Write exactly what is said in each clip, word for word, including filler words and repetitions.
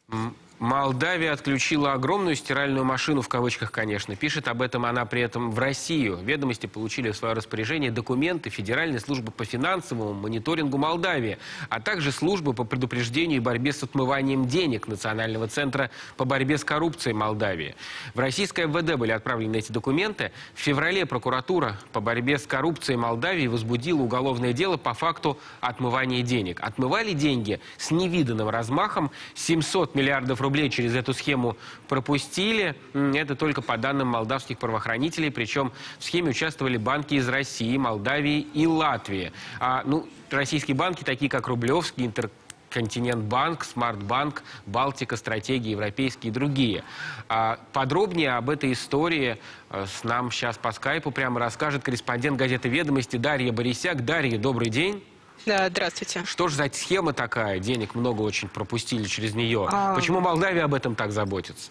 М, Молдавия отключила огромную стиральную машину, в кавычках, конечно. Пишет об этом она при этом в Россию. Ведомости получили в свое распоряжение документы Федеральной службы по финансовому мониторингу Молдавии, а также службы по предупреждению и борьбе с отмыванием денег Национального центра по борьбе с коррупцией Молдавии. В российское эм вэ дэ были отправлены эти документы. В феврале прокуратура по борьбе с коррупцией Молдавии возбудила уголовное дело по факту отмывания денег. Отмывали деньги с невиданным размахом. семьсот миллиардов рублей рублей через эту схему пропустили. Это только по данным молдавских правоохранителей. Причем в схеме участвовали банки из России, Молдавии и Латвии. А, ну, российские банки, такие как Рублевский, Интерконтинентбанк, Смартбанк, Балтика, Стратегия, Европейские и другие. А подробнее об этой истории с нам сейчас по скайпу прямо расскажет корреспондент газеты «Ведомости» Дарья Борисяк. Дарья, добрый день. Да, здравствуйте. Что же за схема такая? Денег много очень пропустили через нее. А... Почему Молдавия об этом так заботится?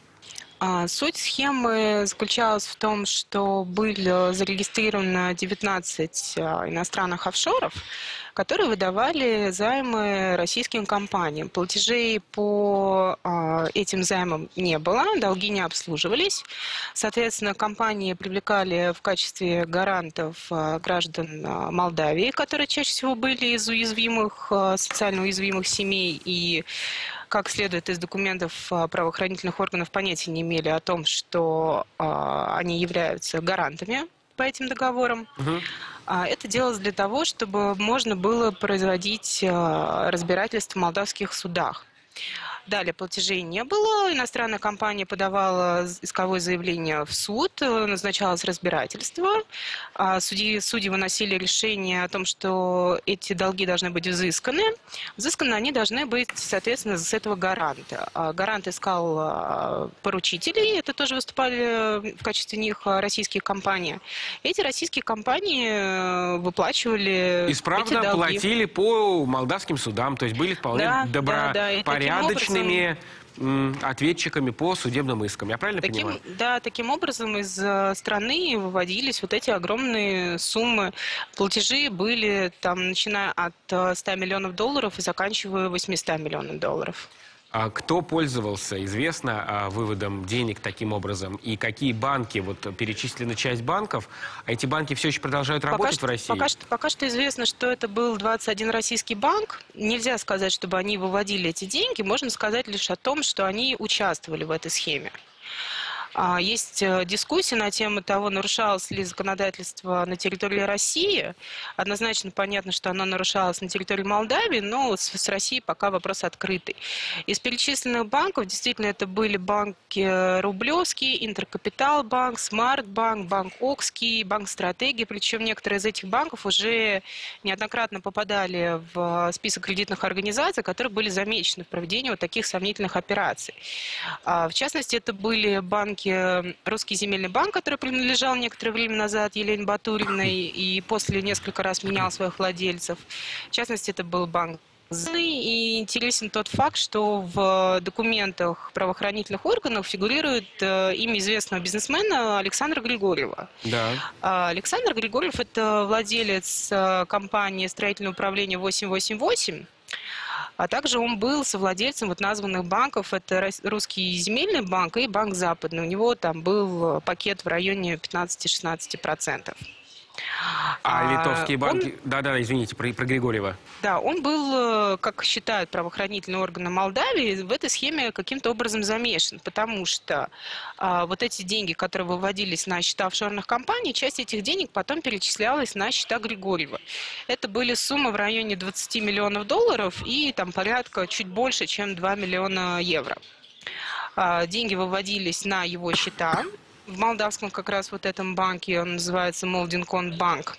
А, суть схемы заключалась в том, что были зарегистрировано девятнадцать а, иностранных офшоров, которые выдавали займы российским компаниям. Платежей по а, этим займам не было, долги не обслуживались. Соответственно, компании привлекали в качестве гарантов а, граждан а, Молдавии, которые чаще всего были из уязвимых, а, социально уязвимых семей, и как следует из документов правоохранительных органов, понятия не имели о том, что а, они являются гарантами по этим договорам. Угу. А, это делалось для того, чтобы можно было производить а, разбирательство в молдавских судах. Далее платежей не было, иностранная компания подавала исковое заявление в суд, назначалось разбирательство, судьи, судьи выносили решение о том, что эти долги должны быть взысканы. Взысканы они должны быть, соответственно, с этого гаранта. Гарант искал поручителей, это тоже выступали в качестве них российские компании. Эти российские компании выплачивали Исправно эти долги. платили по молдавским судам, то есть были вполне да, добропорядочными да, да, ответчиками по судебным искам. Я правильно таким, понимаю? Да, таким образом из страны выводились вот эти огромные суммы. Платежи были там, начиная от ста миллионов долларов и заканчивая восьмистами миллионами долларов. А кто пользовался, известно, выводом денег таким образом? И какие банки, вот перечислена часть банков, а эти банки все еще продолжают работать пока в России? Пока что, пока что известно, что это был двадцать один российский банк. Нельзя сказать, чтобы они выводили эти деньги. Можно сказать лишь о том, что они участвовали в этой схеме. Есть дискуссия на тему того, нарушалось ли законодательство на территории России. Однозначно понятно, что оно нарушалось на территории Молдавии, но с Россией пока вопрос открытый. Из перечисленных банков действительно это были банки Рублевский, Интеркапитал-банк, Смартбанк, Банк Окский, Банк Стратегии. Причем некоторые из этих банков уже неоднократно попадали в список кредитных организаций, которые были замечены в проведении вот таких сомнительных операций. В частности, это были банки Русский земельный банк, который принадлежал некоторое время назад Елене Батуриной и после несколько раз менял своих владельцев. В частности, это был банк. И интересен тот факт, что в документах правоохранительных органов фигурирует имя известного бизнесмена Александра Григорьева. Да. Александр Григорьев – это владелец компании «Строительное управление восемь восемь восемь». А также он был совладельцем вот названных банков. Это Русский земельный банк и Банк Западный. У него там был пакет в районе пятнадцати-шестнадцати процентов. А, а литовские банки... Да-да, извините, про, про Григорьева. Да, он был, как считают правоохранительные органы Молдавии, в этой схеме каким-то образом замешан, потому что а, вот эти деньги, которые выводились на счета офшорных компаний, часть этих денег потом перечислялась на счета Григорьева. Это были суммы в районе двадцати миллионов долларов и там порядка чуть больше, чем два миллиона евро. А, деньги выводились на его счета. В молдавском как раз вот этом банке, он называется Молдинконт-банк.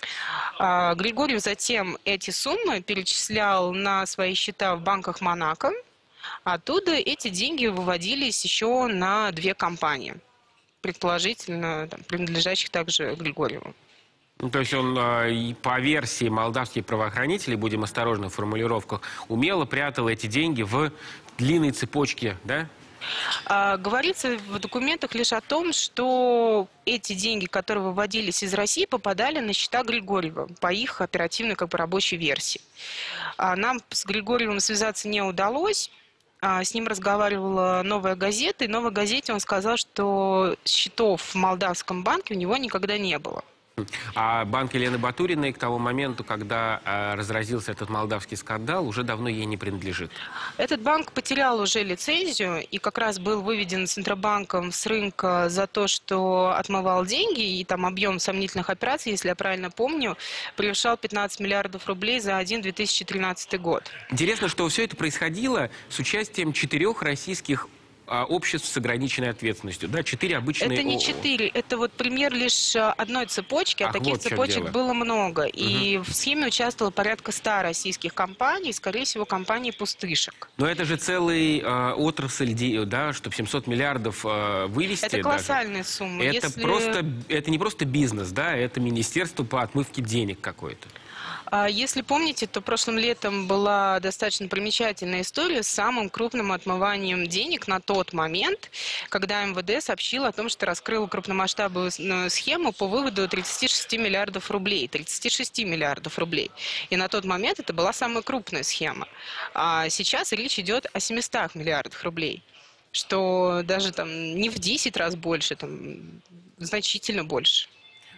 Григорьев затем эти суммы перечислял на свои счета в банках Монако. Оттуда эти деньги выводились еще на две компании, предположительно там, принадлежащих также Григорьеву. Ну, то есть он, по версии молдавских правоохранителей, будем осторожны в формулировках, умело прятал эти деньги в длинной цепочке, да? Говорится в документах лишь о том, что эти деньги, которые выводились из России, попадали на счета Григорьева по их оперативной как бы рабочей версии. Нам с Григорьевым связаться не удалось. А, С ним разговаривала «Новая газета», и «Новой газете» он сказал, что счетов в молдавском банке у него никогда не было. А банк Елены Батуриной к тому моменту, когда э, разразился этот молдавский скандал, уже давно ей не принадлежит. Этот банк потерял уже лицензию и как раз был выведен Центробанком с рынка за то, что отмывал деньги, и там объем сомнительных операций, если я правильно помню, превышал пятнадцать миллиардов рублей за один две тысячи тринадцатый год. Интересно, что все это происходило с участием четырех российских а, обществ с ограниченной ответственностью. Да, четыре обычные... Это не ООО. четыре, это вот пример лишь одной цепочки, а Ах, таких вот в чем цепочек дело. было много. И в схеме участвовало порядка ста российских компаний, скорее всего, компаний пустышек. Но это же целый э, отрасль, де- да, чтобы семьсот миллиардов э, вывести. Это даже. колоссальные суммы. Это Если- просто, это не просто бизнес, да, это министерство по отмывке денег какое-то. А Если помните, то прошлым летом была достаточно примечательная история с самым крупным отмыванием денег на тот момент, когда эм вэ дэ сообщил о том, что раскрыл крупномасштабную схему по выводу тридцати шести миллиардов рублей. тридцати шести миллиардов рублей. И на тот момент это была самая крупная схема. А сейчас речь идет о семистах миллиардах рублей, что даже там не в десять раз больше, там значительно больше.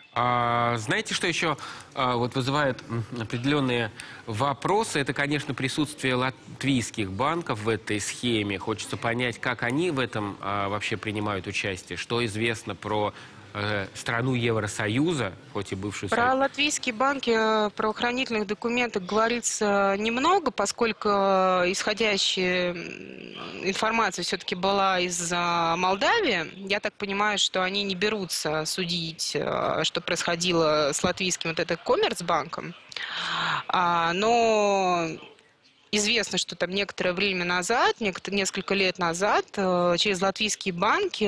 А, знаете, что еще а, вот вызывает м, определенные вопросы? Это, конечно, присутствие латвийских банков в этой схеме. Хочется понять, как они в этом а, вообще принимают участие. Что известно про э, страну Евросоюза, хоть и бывшую Про Союз. латвийские банки в правоохранительных документах говорится немного, поскольку исходящая информация все-таки была из а, Молдавии. Я так понимаю, что они не берутся судить, а, что происходило с латвийским вот этим Коммерцбанком. А, Но известно, что там некоторое время назад, некотор- несколько лет назад, э, через латвийские банки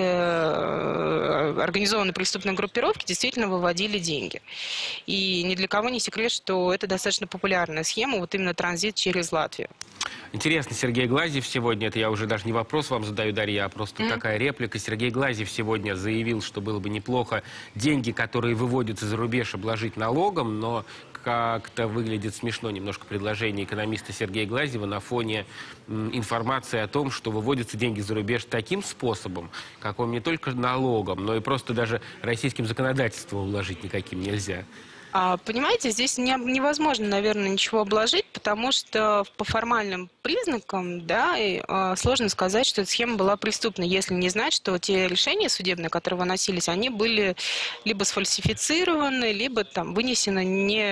э, организованные преступные группировки действительно выводили деньги. И ни для кого не секрет, что это достаточно популярная схема, вот именно транзит через Латвию. Интересно, Сергей Глазьев сегодня, это я уже даже не вопрос вам задаю, Дарья, а просто mm-hmm. такая реплика. Сергей Глазьев сегодня заявил, что было бы неплохо деньги, которые выводятся за рубеж, обложить налогом, но как-то выглядит смешно немножко предложение экономиста Сергея Глазьева на фоне м, информации о том, что выводятся деньги за рубеж таким способом, как он не только налогом, но и просто даже российским законодательством уложить никаким нельзя. А, понимаете, здесь не, невозможно, наверное, ничего обложить, потому что по формальным признакам, да, и, э, сложно сказать, что эта схема была преступной, если не знать, что те решения судебные, которые выносились, они были либо сфальсифицированы, либо там вынесены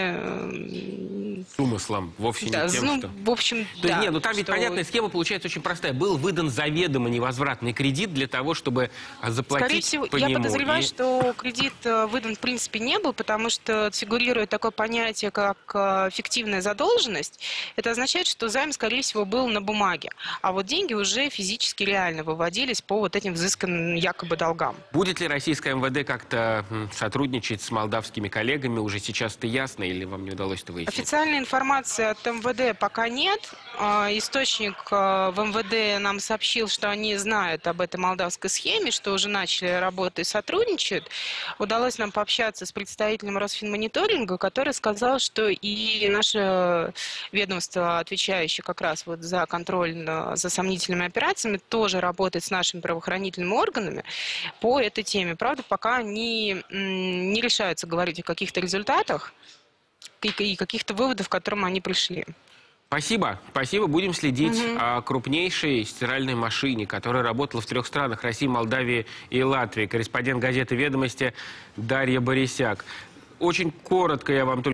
не... С умыслом, вовсе Да, не тем, ну, что... в общем, То есть, да, нет, ну там ведь что- понятная схема получается очень простая. Был выдан заведомо невозвратный кредит для того, чтобы а, заплатить Скорее всего, по я нему. подозреваю, И- что кредит э, выдан в принципе не был, потому что фигурирует такое понятие, как э, фиктивная задолженность. Это означает, что займ, скорее всего, был на бумаге, а вот деньги уже физически реально выводились по вот этим взысканным якобы долгам. Будет ли российское эм вэ дэ как-то м, сотрудничать с молдавскими коллегами? Уже сейчас это ясно или вам не удалось это выяснить? Официальной информации от эм вэ дэ пока нет. А, Источник э, в эм вэ дэ нам сообщил, что они знают об этой молдавской схеме, что уже начали работать и сотрудничают. Удалось нам пообщаться с представителем Росфинмониторинга, который сказал, что и наше ведомство, отвечающее как раз вот за контроль на- за сомнительными операциями, тоже работает с нашими правоохранительными органами по этой теме. Правда, пока они м, не решаются говорить о каких-то результатах и и каких-то выводов, к которым они пришли. Спасибо. Спасибо. Будем следить Мгм. о крупнейшей стиральной машине, которая работала в трех странах: России, Молдавии и Латвии. Корреспондент газеты «Ведомости» Дарья Борисяк. Очень коротко я вам только